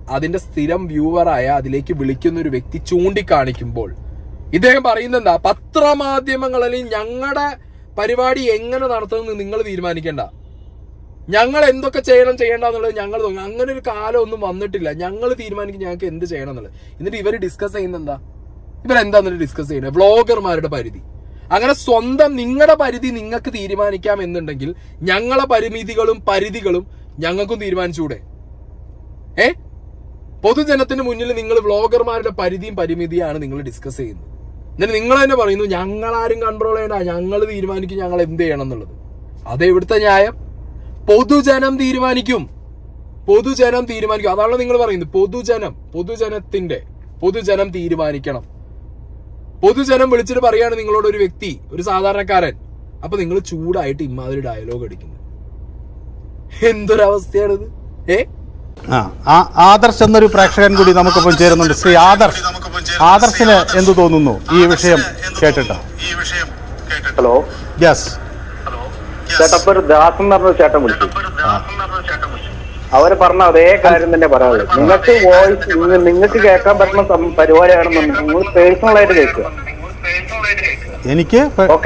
[SPEAKER 1] അതിന്റെ സ്ഥിരം വ്യൂവറായ അതിലേക്ക് വിളിക്കുന്ന ഒരു വ്യക്തി ചൂണ്ടിക്കാണിക്കുമ്പോൾ ഇദ്ദേഹം പറയുന്നത് എന്താ, പത്രമാധ്യമങ്ങളിൽ ഞങ്ങളുടെ പരിപാടി എങ്ങനെ നടത്തുമെന്ന് നിങ്ങൾ തീരുമാനിക്കേണ്ട, ഞങ്ങൾ എന്തൊക്കെ ചെയ്യേണ്ടെന്നുള്ളത് ഞങ്ങൾ അങ്ങനെ ഒരു കാലം ഒന്നും വന്നിട്ടില്ല, ഞങ്ങൾ തീരുമാനിക്കും ഞങ്ങൾക്ക് എന്ത് ചെയ്യണം എന്നുള്ളത്. എന്നിട്ട് ഇവർ ഡിസ്കസ് ചെയ്യുന്നത് എന്താ, ഇവരെന്താന്നിട്ട് ഡിസ്കസ് ചെയ്യുന്നത് വ്ളോഗർമാരുടെ പരിധി. അങ്ങനെ സ്വന്തം നിങ്ങളുടെ പരിധി നിങ്ങൾക്ക് തീരുമാനിക്കാം എന്നുണ്ടെങ്കിൽ ഞങ്ങളെ പരിധികളും ഞങ്ങൾക്കും തീരുമാനിച്ചൂടെ? പൊതുജനത്തിന് മുന്നിൽ നിങ്ങൾ വ്ളോഗർമാരുടെ പരിമിതിയാണ് നിങ്ങൾ ഡിസ്കസ് ചെയ്യുന്നത്. എന്നിട്ട് നിങ്ങൾ തന്നെ പറയുന്നു ഞങ്ങളാരും കൺട്രോൾ ചെയ്യണ്ട, ഞങ്ങൾ തീരുമാനിക്കും ഞങ്ങൾ എന്ത് ചെയ്യണം എന്നുള്ളത്. അതെവിടുത്തെ ന്യായം? പൊതുജനം തീരുമാനിക്കും. അതാണല്ലോ നിങ്ങൾ പറയുന്നത്. പൊതുജനം തീരുമാനിക്കണം. പൊതുജനം വിളിച്ചിട്ട് പറയാണ് നിങ്ങളോട് ഒരു വ്യക്തി, ഒരു സാധാരണക്കാരൻ, അപ്പൊ നിങ്ങൾ ചൂടായിട്ട് ഇമാതിരി ഡയലോഗ് അടിക്കുന്നു. എന്തൊരവസ്ഥയാണിത്?
[SPEAKER 6] ആദർശ് എന്നൊരു പ്രേക്ഷകൻ കൂടി നമുക്കൊപ്പം ചേരുന്നുണ്ട്. ശ്രീ ആദർശിന് എന്ത് തോന്നുന്നു ഈ വിഷയം കേട്ടിട്ട്?
[SPEAKER 8] ഹലോ,
[SPEAKER 6] യെസ്
[SPEAKER 8] ചേട്ടാ, ഒരു ദാസൻ എന്ന് പറഞ്ഞ ചേട്ടൻ വിളിച്ചു. അവര് പറഞ്ഞ അതേ കാര്യം തന്നെ പറയാനുള്ളത്. നിങ്ങൾക്ക് വോയിസ് നിങ്ങൾക്ക് കേൾക്കാൻ പറ്റുന്ന പരിപാടിയാണെന്നുണ്ടെങ്കിൽ നിങ്ങൾ പേഴ്സണലായിട്ട് കേൾക്കുക.
[SPEAKER 6] എനിക്ക്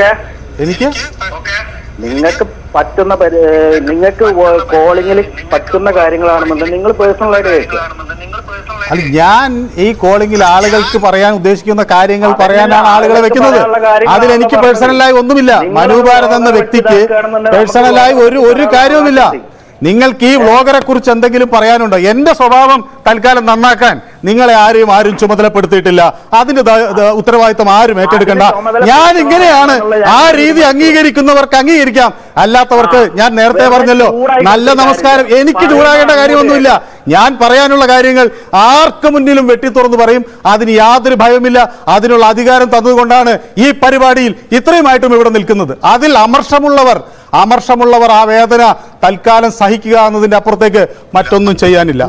[SPEAKER 8] നിങ്ങൾക്ക് പറ്റുന്ന നിങ്ങൾക്ക് കോളിങ്ങിൽ പറ്റുന്ന കാര്യങ്ങളാണെന്നുണ്ടെങ്കിൽ നിങ്ങൾ പേഴ്സണലായിട്ട് കേൾക്കുക.
[SPEAKER 6] അല്ല, ഞാൻ ഈ കോളിങ്ങിൽ ആളുകൾക്ക് പറയാൻ ഉദ്ദേശിക്കുന്ന കാര്യങ്ങൾ പറയാനാണ് ആളുകളെ വെക്കുന്നത്. അതിലെനിക്ക് പേഴ്സണലായി ഒന്നുമില്ല. മനു ഭാരത് എന്ന വ്യക്തിക്ക് പേഴ്സണലായി ഒരു കാര്യവുമില്ല. നിങ്ങൾക്ക് ഈ വ്ളോഗറെ കുറിച്ച് എന്തെങ്കിലും പറയാനുണ്ടോ? എന്റെ സ്വഭാവം തൽക്കാലം നന്നാക്കാൻ നിങ്ങളെ ആരും ചുമതലപ്പെടുത്തിയിട്ടില്ല. അതിന്റെ ഉത്തരവാദിത്വം ആരും ഏറ്റെടുക്കണ്ട. ഞാൻ ഇങ്ങനെയാണ്. ആ രീതി അംഗീകരിക്കുന്നവർക്ക് അംഗീകരിക്കാം, അല്ലാത്തവർക്ക് ഞാൻ നേരത്തെ പറഞ്ഞല്ലോ, നല്ല നമസ്കാരം. എനിക്ക് ചൂടാകേണ്ട കാര്യമൊന്നുമില്ല. ഞാൻ പറയാനുള്ള കാര്യങ്ങൾ ആർക്ക് മുന്നിലും വെട്ടിത്തുറന്ന് പറയും. അതിന് യാതൊരു ഭയമില്ല. അതിനുള്ള അധികാരം തന്നതുകൊണ്ടാണ് ഈ പരിപാടിയിൽ ഇത്രയുമായിട്ടും ഇവിടെ നിൽക്കുന്നത്. അതിൽ അമർഷമുള്ളവർ ആ വേദന തൽക്കാലം സഹിക്കുക എന്നതിന്റെ അപ്പുറത്തേക്ക് മറ്റൊന്നും ചെയ്യാനില്ല.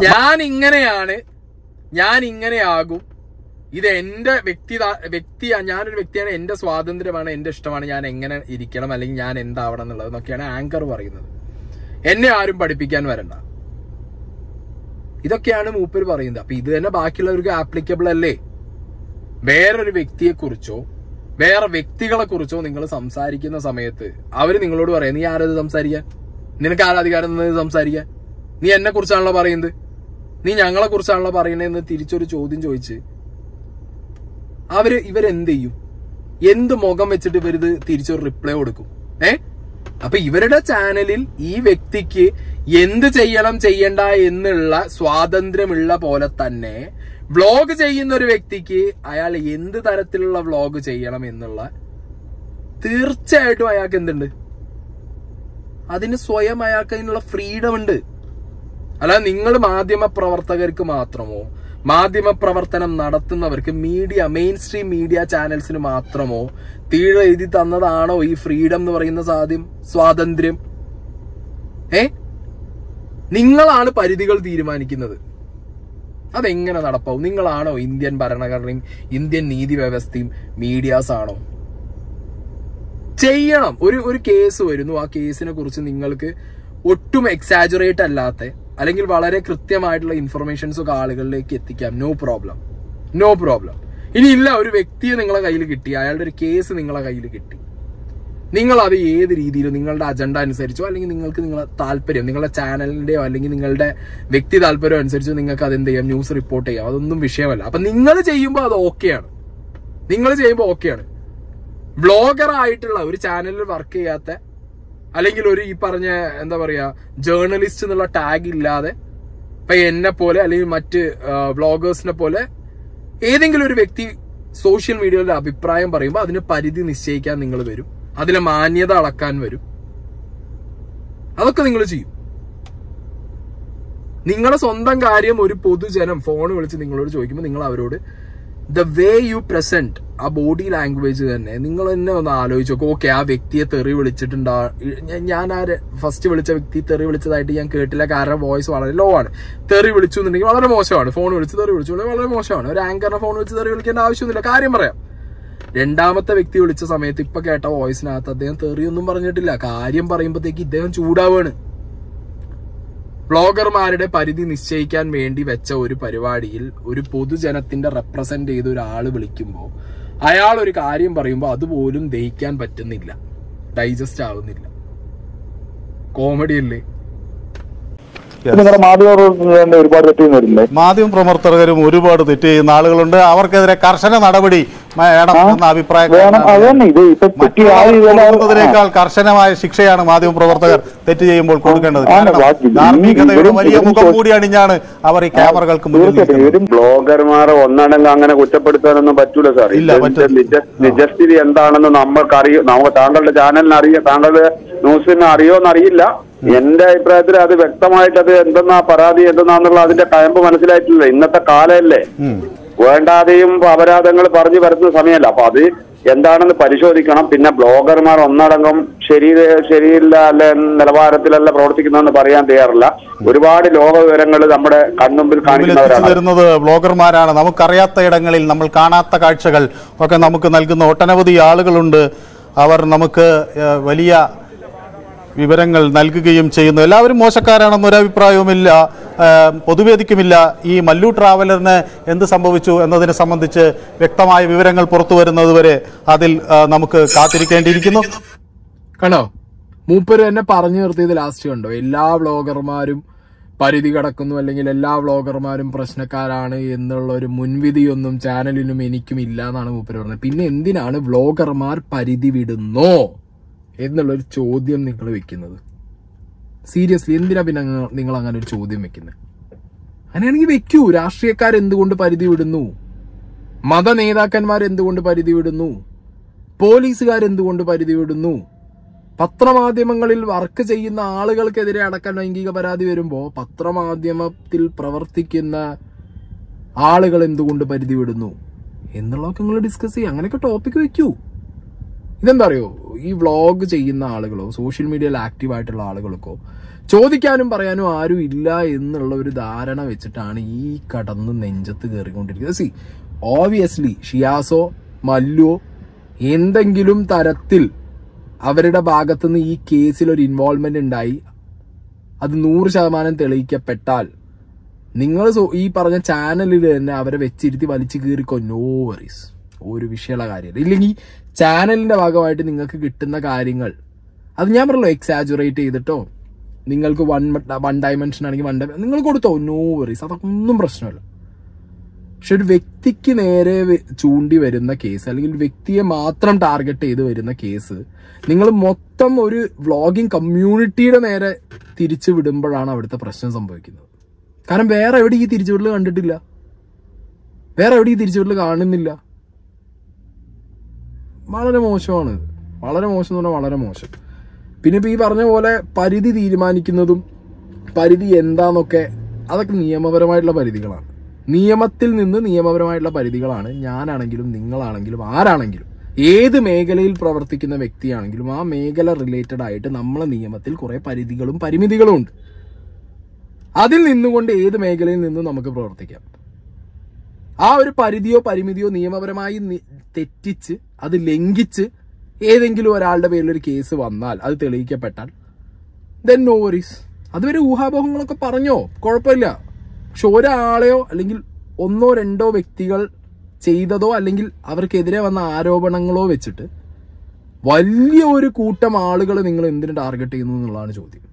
[SPEAKER 1] ഞാൻ ഇങ്ങനെയാകും. ഇത് എന്റെ ഞാനൊരു വ്യക്തിയാണ്, എന്റെ സ്വാതന്ത്ര്യമാണ്, എന്റെ ഇഷ്ടമാണ്, ഞാൻ എങ്ങനെ ഇരിക്കണം അല്ലെങ്കിൽ ഞാൻ എന്താവണം എന്നുള്ളത് എന്നൊക്കെയാണ് ആങ്കർ പറയുന്നത്. എന്നെ ആരും പഠിപ്പിക്കാൻ വരണ്ട, ഇതൊക്കെയാണ് മൂപ്പര് പറയുന്നത്. അപ്പൊ ഇത് തന്നെ ബാക്കിയുള്ളവർക്ക് ആപ്ലിക്കബിൾ അല്ലേ? വേറൊരു വ്യക്തിയെക്കുറിച്ചോ വേറെ വ്യക്തികളെ കുറിച്ചോ നിങ്ങൾ സംസാരിക്കുന്ന സമയത്ത് അവര് നിങ്ങളോട് പറയാം, നീ ആരത് സംസാരിക്കാൻ? നിനക്ക് ആരധികാരം സംസാരിക്കാൻ? നീ എന്നെ കുറിച്ചാണല്ലോ പറയുന്നത്, നീ ഞങ്ങളെ കുറിച്ചാണല്ലോ പറയുന്നതെന്ന് തിരിച്ചൊരു ചോദ്യം ചോദിച്ച് ഇവരെന്ത് ചെയ്യും? എന്ത് മുഖം വെച്ചിട്ട് ഇവരിത് തിരിച്ചൊരു റിപ്ലൈ കൊടുക്കും? അപ്പൊ ഇവരുടെ ചാനലിൽ ഈ വ്യക്തിക്ക് എന്ത് ചെയ്യണ്ട എന്നുള്ള സ്വാതന്ത്ര്യമുള്ള പോലെ തന്നെ വ്ളോഗ് ചെയ്യുന്ന ഒരു വ്യക്തിക്ക് അയാൾ എന്ത് തരത്തിലുള്ള വ്ളോഗ് ചെയ്യണം എന്നുള്ള തീർച്ചയായിട്ടും അയാൾക്ക് എന്തുണ്ട്? അതിന് സ്വയം അയാൾക്ക് അതിനുള്ള ഫ്രീഡം ഉണ്ട്. അല്ലാതെ നിങ്ങൾ മാധ്യമ പ്രവർത്തകർക്ക് മാത്രമോ മാധ്യമ പ്രവർത്തനം നടത്തുന്നവർക്ക് മെയിൻ സ്ട്രീം മീഡിയ ചാനൽസിന് മാത്രമോ എഴുതി തന്നതാണോ ഈ ഫ്രീഡം എന്ന് പറയുന്ന സ്വാതന്ത്ര്യം? നിങ്ങളാണ് പരിധികൾ തീരുമാനിക്കുന്നത്. അതെങ്ങനെ നടപ്പാവും? നിങ്ങളാണോ ഇന്ത്യൻ ഭരണഘടനയും ഇന്ത്യൻ നീതി വ്യവസ്ഥയും മീഡിയാസ് ആണോ? ചെയ്യണം. ഒരു കേസ് വരുന്നു, ആ കേസിനെ കുറിച്ച് നിങ്ങൾക്ക് ഒട്ടും എക്സാജറേറ്റ് അല്ലാത്ത അല്ലെങ്കിൽ വളരെ കൃത്യമായിട്ടുള്ള ഇൻഫർമേഷൻസ് ഒക്കെ ആളുകളിലേക്ക് എത്തിക്കാം. No problem. ഇനിയില്ല, ഒരു വ്യക്തിയെ നിങ്ങളെ കയ്യിൽ കിട്ടി, അയാളുടെ ഒരു കേസ് നിങ്ങളെ കയ്യിൽ കിട്ടി, നിങ്ങൾ അത് ഏത് രീതിയിലും നിങ്ങളുടെ അജണ്ട അനുസരിച്ചോ അല്ലെങ്കിൽ നിങ്ങൾക്ക് നിങ്ങളുടെ താല്പര്യം, നിങ്ങളുടെ ചാനലിന്റെയോ അല്ലെങ്കിൽ നിങ്ങളുടെ വ്യക്തി താല്പര്യം അനുസരിച്ചോ നിങ്ങൾക്ക് അതെന്ത് ചെയ്യാം, ന്യൂസ് റിപ്പോർട്ട് ചെയ്യാം. അതൊന്നും വിഷയമല്ല. അപ്പൊ നിങ്ങൾ ചെയ്യുമ്പോൾ അത് ഓക്കെയാണ്. വ്ളോഗർ ആയിട്ടുള്ള ഒരു ചാനലിൽ വർക്ക് ചെയ്യാത്ത അല്ലെങ്കിൽ ഒരു ഈ പറഞ്ഞ എന്താ പറയാ ജേർണലിസ്റ്റ് എന്നുള്ള ടാഗ് ഇല്ലാതെ ഇപ്പൊ എന്നെ പോലെ അല്ലെങ്കിൽ മറ്റ് വ്ളോഗേഴ്സിനെ പോലെ ഏതെങ്കിലും ഒരു വ്യക്തി സോഷ്യൽ മീഡിയയിലെ അഭിപ്രായം പറയുമ്പോൾ അതിന് പരിധി നിശ്ചയിക്കാൻ നിങ്ങൾ വരും, അതിലെ മാന്യത അളക്കാൻ വരും. അതൊക്കെ നിങ്ങൾ ചെയ്യും. നിങ്ങളുടെ സ്വന്തം കാര്യം ഒരു പൊതുജനം ഫോൺ വിളിച്ച് നിങ്ങളോട് ചോദിക്കുമ്പോൾ നിങ്ങൾ അവരോട് ദ വേ യു പ്രസന്റ്, ആ ബോഡി ലാംഗ്വേജ് തന്നെ നിങ്ങൾ തന്നെ ഒന്ന് ആലോചിച്ച് നോക്കും. ഓക്കെ, ആ വ്യക്തിയെ തെറി വിളിച്ചിട്ടുണ്ടാ, ഞാൻ ഫസ്റ്റ് വിളിച്ച വ്യക്തി തെറി വിളിച്ചതായിട്ട് ഞാൻ കേട്ടില്ല, കാരണം വോയിസ് വളരെ ലോ ആണ്. തെറി വിളിച്ചു എന്നുണ്ടെങ്കിൽ വളരെ മോശമാണ്. ഫോൺ വിളിച്ച് തെറി വിളിച്ചു വളരെ മോശമാണ്. ഒരു ആങ്കറിനെ ഫോൺ വിളിച്ച് തെറി വിളിക്കേണ്ട ആവശ്യമൊന്നുമില്ല, കാര്യം പറയാം. രണ്ടാമത്തെ വ്യക്തി വിളിച്ച സമയത്ത് ഇപ്പൊ കേട്ട വോയിസിനകത്ത് അദ്ദേഹം തെറിയൊന്നും പറഞ്ഞിട്ടില്ല. കാര്യം പറയുമ്പോഴത്തേക്ക് ഇദ്ദേഹം ചൂടാവാണ്. വ്ളോഗർമാരുടെ പരിധി നിശ്ചയിക്കാൻ വേണ്ടി വെച്ച ഒരു പരിപാടിയിൽ ഒരു പൊതുജനത്തിന്റെ റെപ്രസെന്റ് ചെയ്ത ഒരാൾ വിളിക്കുമ്പോൾ അയാൾ ഒരു കാര്യം പറയുമ്പോൾ അതുപോലും ദഹിക്കാൻ പറ്റുന്നില്ല, ഡൈജസ്റ്റ് ആവുന്നില്ല. കോമഡി അല്ലേ?
[SPEAKER 6] മാധ്യമ പ്രവർത്തകരും ഒരുപാട് തെറ്റ് ചെയ്യുന്ന ആളുകളുണ്ട്. അവർക്കെതിരെ കർശന നടപടി വേണമെന്ന അഭിപ്രായത്തിനേക്കാൾ കർശനമായ ശിക്ഷയാണ് മാധ്യമ പ്രവർത്തകർ തെറ്റ് ചെയ്യുമ്പോൾ കൊടുക്കേണ്ടത്. ധാർമ്മികതയുടെ വലിയ മുഖം കൂടി അണിഞ്ഞാണ് അവർ ഈ ക്യാമറകൾക്ക് മുന്നിൽ.
[SPEAKER 9] ബ്ലോഗർമാരെ ഒന്നടങ്കം അങ്ങനെ കുറ്റപ്പെടുത്താനൊന്നും പറ്റൂല സാർ. നിജസ്ഥിതി എന്താണെന്ന് നമ്മൾക്കറിയോ, താങ്കളുടെ ചാനലിന് അറിയാം, താങ്കളുടെ ന്യൂസിന് അറിയോന്നറിയില്ല. എന്റെ അഭിപ്രായത്തിൽ അത് വ്യക്തമായിട്ട് അത് എന്തെന്നാ പരാതി എന്തെന്നാന്നുള്ള അതിന്റെ കയമ്പ് മനസ്സിലായിട്ടില്ല. ഇന്നത്തെ കാലമല്ലേ, വേണ്ടാതെയും അപരാധങ്ങൾ പറഞ്ഞു വരുന്ന സമയമല്ല. അപ്പൊ അത് എന്താണെന്ന് പരിശോധിക്കണം. പിന്നെ ബ്ലോഗർമാർ ഒന്നടങ്കം ശരിയില്ല അല്ലെ നിലവാരത്തിലല്ല പ്രവർത്തിക്കുന്നതെന്ന് പറയാൻ തയ്യാറില്ല. ഒരുപാട് ലോക വിവരങ്ങൾ നമ്മുടെ കൺമുമ്പിൽ കാണിക്കുന്നവരാണ്
[SPEAKER 6] ബ്ലോഗർമാരാണ്. നമുക്കറിയാത്ത ഇടങ്ങളിൽ നമ്മൾ കാണാത്ത കാഴ്ചകൾ ഒക്കെ നമുക്ക് നൽകുന്ന ഒട്ടനവധി ആളുകളുണ്ട്. അവർ നമുക്ക് വലിയ വിവരങ്ങൾ നൽകുകയും ചെയ്യുന്നു. എല്ലാവരും മോശക്കാരാണെന്നൊരു അഭിപ്രായവുമില്ല, പൊതുവേദിക്കുമില്ല. ഈ മല്ലു ട്രാവലറിന് എന്ത് സംഭവിച്ചു എന്നതിനെ സംബന്ധിച്ച് വ്യക്തമായ വിവരങ്ങൾ പുറത്തു വരുന്നതുവരെ അതിൽ നമുക്ക് കാത്തിരിക്കേണ്ടിയിരിക്കുന്നു.
[SPEAKER 1] കണ്ടോ, മൂപ്പര് തന്നെ പറഞ്ഞു നിർത്തിയത് ലാസ്റ്റ് കണ്ടോ? എല്ലാ വ്ളോഗർമാരും പരിധി കടക്കുന്നു, അല്ലെങ്കിൽ എല്ലാ വ്ളോഗർമാരും പ്രശ്നക്കാരാണ് എന്നുള്ള ഒരു മുൻവിധിയൊന്നും ചാനലിനും എനിക്കും ഇല്ല എന്നാണ് മൂപ്പര് പറഞ്ഞത്. പിന്നെ എന്തിനാണ് വ്ളോഗർമാർ പരിധി വിടുന്നോ എന്നുള്ളൊരു ചോദ്യം നിങ്ങൾ വെക്കുന്നത്? സീരിയസ്ലി എന്തിനാ പിന്നെ നിങ്ങൾ അങ്ങനെ ഒരു ചോദ്യം വെക്കുന്നത്? അങ്ങനെയാണെങ്കിൽ വെക്കൂ. രാഷ്ട്രീയക്കാരെന്തുകൊണ്ട് പരിധി വിടുന്നു? മത നേതാക്കന്മാർ എന്തുകൊണ്ട് പരിധി വിടുന്നു? പോലീസുകാരെന്തുകൊണ്ട് പരിധി വിടുന്നു? പത്രമാധ്യമങ്ങളിൽ വർക്ക് ചെയ്യുന്ന ആളുകൾക്കെതിരെ അടക്കം ലൈംഗിക പരാതി വരുമ്പോൾ പത്രമാധ്യമത്തിൽ പ്രവർത്തിക്കുന്ന ആളുകൾ എന്തുകൊണ്ട് പരിധി വിടുന്നു എന്നുള്ളതൊക്കെ നിങ്ങൾ ഡിസ്കസ് ചെയ്യുക. അങ്ങനെയൊക്കെ ടോപ്പിക് വെക്കൂ. ഇതെന്താ അറിയോ, ഈ വ്ളോഗ് ചെയ്യുന്ന ആളുകളോ സോഷ്യൽ മീഡിയയിൽ ആക്റ്റീവായിട്ടുള്ള ആളുകൾക്കോ ചോദിക്കാനും പറയാനും ആരും ഇല്ല എന്നുള്ള ഒരു ധാരണ വെച്ചിട്ടാണ് ഈ കടന്ന് നെഞ്ചത്ത് കയറിക്കൊണ്ടിരിക്കുന്നത്. ഓബിയസ്ലി ഷിയാസോ മല്ലുവോ എന്തെങ്കിലും തരത്തിൽ അവരുടെ ഭാഗത്തുനിന്ന് ഈ കേസിൽ ഒരു ഇൻവോൾവ്മെന്റ് ഉണ്ടായി, അത് 100% തെളിയിക്കപ്പെട്ടാൽ നിങ്ങൾ ഈ പറഞ്ഞ ചാനലിൽ തന്നെ അവരെ വെച്ചിരുത്തി വലിച്ചു കീറിക്കോ, നോ വറീസ്, ഒരു വിഷയമുള്ള കാര്യമില്ല. ഇല്ലെങ്കിൽ ചാനലിന്റെ ഭാഗമായിട്ട് നിങ്ങൾക്ക് കിട്ടുന്ന കാര്യങ്ങൾ അത് ഞാൻ പറഞ്ഞല്ലോ എക്സാജുറേറ്റ് ചെയ്തിട്ടോ, നിങ്ങൾക്ക് വൺ ഡയമെൻഷൻ ആണെങ്കിൽ നിങ്ങൾ കൊടുത്തോ, നോ വറീസ്, അതൊക്കെ ഒന്നും പ്രശ്നമല്ല. പക്ഷെ ഒരു വ്യക്തിക്ക് നേരെ ചൂണ്ടി വരുന്ന കേസ്, അല്ലെങ്കിൽ വ്യക്തിയെ മാത്രം ടാർഗറ്റ് ചെയ്ത് വരുന്ന കേസ് നിങ്ങൾ മൊത്തം ഒരു വ്ളോഗിങ് കമ്മ്യൂണിറ്റിയുടെ നേരെ തിരിച്ചു വിടുമ്പോഴാണ് അവിടുത്തെ പ്രശ്നം സംഭവിക്കുന്നത്. കാരണം വേറെ എവിടെ ഈ തിരിച്ചുവിടൽ കണ്ടിട്ടില്ല, വേറെ എവിടെ ഈ തിരിച്ചുവിടൽ കാണുന്നില്ല. വളരെ മോശമാണ്, വളരെ മോശം എന്ന് പറഞ്ഞാൽ വളരെ മോശം. പിന്നെ ഇപ്പൊ ഈ പറഞ്ഞ പോലെ പരിധി തീരുമാനിക്കുന്നതും പരിധി എന്താന്നൊക്കെ അതൊക്കെ നിയമപരമായിട്ടുള്ള പരിധികളാണ്. നിയമത്തിൽ നിന്ന് നിയമപരമായിട്ടുള്ള പരിധികളാണ്. ഞാനാണെങ്കിലും നിങ്ങളാണെങ്കിലും ആരാണെങ്കിലും ഏത് മേഖലയിൽ പ്രവർത്തിക്കുന്ന വ്യക്തിയാണെങ്കിലും ആ മേഖല റിലേറ്റഡ് ആയിട്ട് നമ്മളെ നിയമത്തിൽ കുറെ പരിധികളും പരിമിതികളും ഉണ്ട്. അതിൽ നിന്നുകൊണ്ട് ഏത് മേഖലയിൽ നിന്നും നമുക്ക് പ്രവർത്തിക്കാം. ആ ഒരു പരിധിയോ പരിമിതിയോ നിയമപരമായി തെറ്റിച്ച് അത് ലംഘിച്ച് ഏതെങ്കിലും ഒരാളുടെ പേരിൽ ഒരു കേസ് വന്നാൽ അത് തെളിയിക്കപ്പെട്ടാൽ ദെൻ നോ വറീസ്. അതുവരെ ഊഹാപോഹങ്ങളൊക്കെ പറഞ്ഞോ, കുഴപ്പമില്ല. പക്ഷെ ഒരാളെയോ അല്ലെങ്കിൽ 1-2 വ്യക്തികൾ ചെയ്തതോ അല്ലെങ്കിൽ അവർക്കെതിരെ വന്ന ആരോപണങ്ങളോ വെച്ചിട്ട് വലിയ ഒരു കൂട്ടം ആളുകൾ നിങ്ങൾ എന്തിനു ടാർഗറ്റ് ചെയ്യുന്നു എന്നുള്ളതാണ് ചോദ്യം.